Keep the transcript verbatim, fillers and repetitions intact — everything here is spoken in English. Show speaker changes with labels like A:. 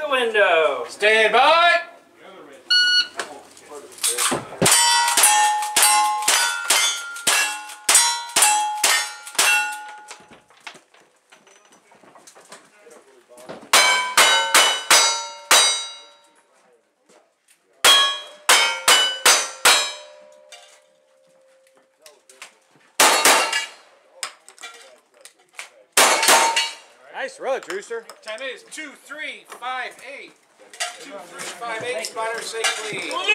A: the window.
B: Stand by.
C: Nice run, Drewzter.
B: Time is two three five eight. two three five eight. Spotter safely.